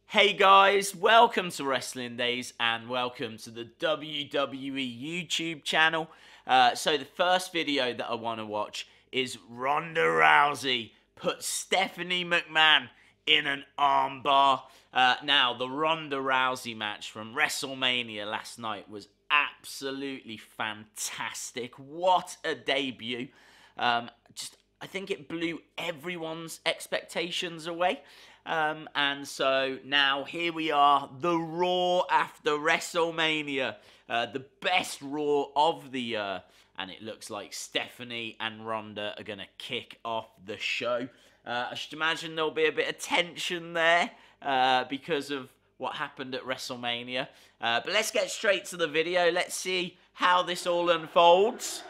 Hey guys, welcome to Wrestling Days and welcome to the WWE YouTube channel. So the first video that I want to watch is Ronda Rousey put Stephanie McMahon in an armbar. Now, the Ronda Rousey match from WrestleMania last night was absolutely fantastic. What a debut. I think it blew everyone's expectations away. And so now here we are, the Raw after WrestleMania, the best Raw of the year, and it looks like Stephanie and Ronda are going to kick off the show. I should imagine there'll be a bit of tension there because of what happened at WrestleMania. But let's get straight to the video. Let's see how this all unfolds.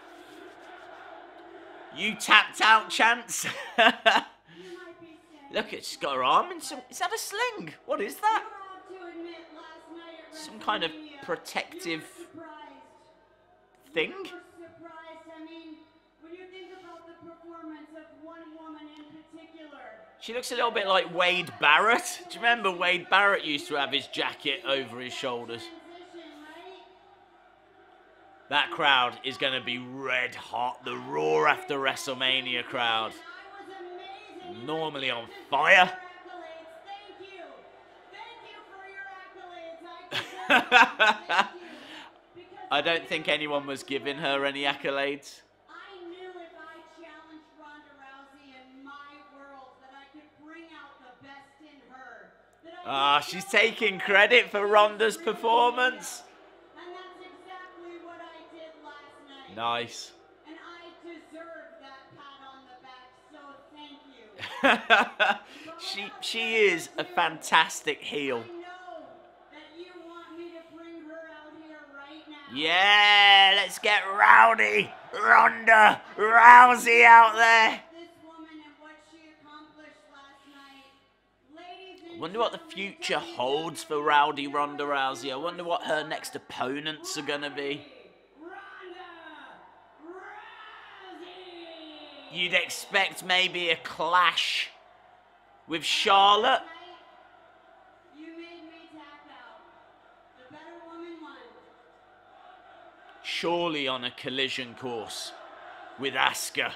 You tapped out, Chance. Look, she's got her arm in some... Is that a sling? What is that? Some kind of protective thing? She looks a little bit like Wade Barrett. Do you remember Wade Barrett used to have his jacket over his shoulders? That crowd is going to be red hot. The Raw after WrestleMania crowd. Normally on fire. I don't think anyone was giving her any accolades. I knew if I challenged Ronda Rousey in my world that I could bring out the best in her. She's taking credit for Ronda's performance. And that's exactly what I did last night. Nice. And I deserve that pat on the back, so thank you. She is a fantastic heel. I know that you want me to bring her out here right now. Yeah, let's get rowdy. Ronda Rousey out there. This woman and what she accomplished last night. Ladies and I wonder what the future holds for Rowdy Ronda Rousey. I wonder what her next opponents are going to be. Ronda Rousey. You'd expect maybe a clash with Charlotte. You made me tap out. The better woman won. Surely on a collision course with Asuka.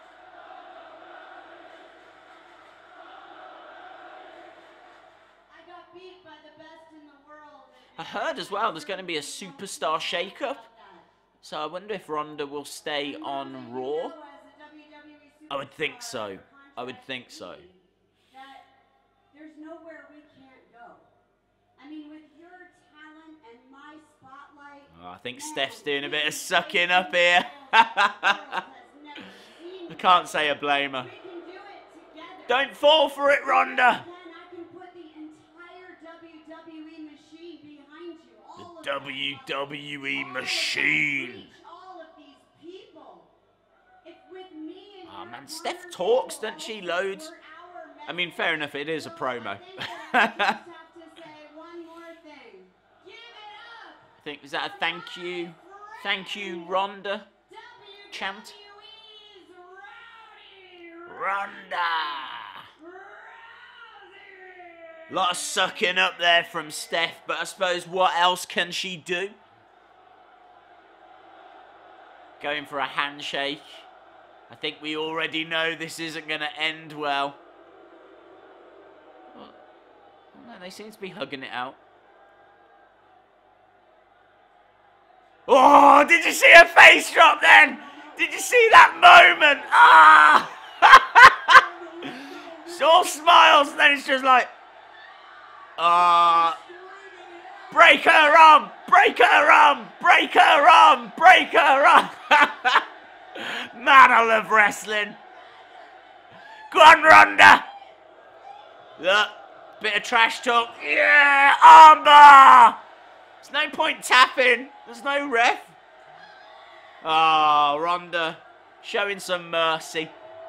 I got beat by the best in the world. I heard as well there's going to be a superstar shakeup. So I wonder if Ronda will stay on Raw. I would think so. I would think so. That there's nowhere we can't go. I mean, with your talent and my spotlight. Oh, I think Steph's doing a bit of sucking up here. I can't say I blame her. We can do it together. Don't fall for it, Ronda. Then I can put the entire WWE machine behind you. All of WWE machine. all of these people. If with me and Oh your man, Steph talks, doesn't she? Loads. I mean, fair enough, it is a promo. I just have to say one more thing. Give it up. I think, is that a thank you? Thank you, Ronda chant? WWE's Rowdy Ronda! Rousey. Lot of sucking up there from Steph, but I suppose what else can she do? Going for a handshake. I think we already know this isn't going to end well. Oh, no, they seem to be hugging it out. Oh, did you see her face drop then? Did you see that moment? Ah! It's all smiles, and then it's just like, break her arm, break her arm, break her arm, break her arm. Man, I love wrestling. Go on, Ronda. Look, bit of trash talk. Yeah, armbar. There's no point tapping. There's no ref. Oh, Ronda showing some mercy.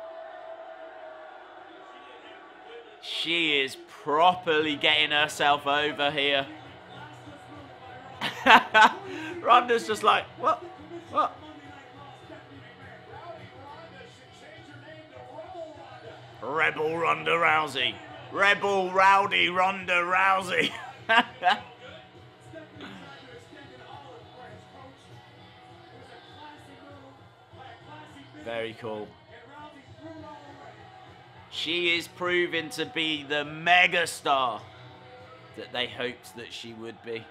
She is properly getting herself over here. Ronda's just like, what? What? Rebel Ronda Rousey. Rebel Rowdy Ronda Rousey. Very cool. She is proving to be the megastar that they hoped that she would be.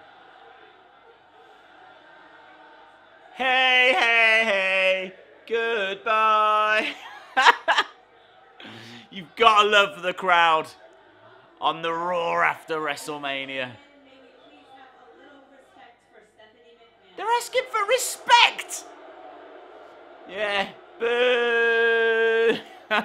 Hey, hey, hey, goodbye. You've got to love the crowd on the Raw after WrestleMania. They're asking for respect. Yeah, boo.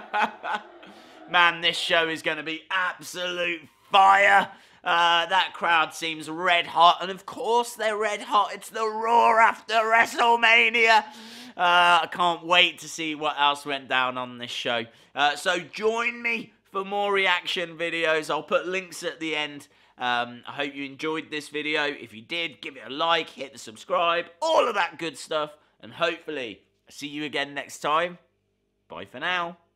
Man, this show is going to be absolute fire. That crowd seems red hot, and of course they're red hot. It's the Raw after WrestleMania. I can't wait to see what else went down on this show. So join me for more reaction videos. I'll put links at the end. I hope you enjoyed this video. If you did, give it a like, hit the subscribe, all of that good stuff, and hopefully I'll see you again next time. Bye for now.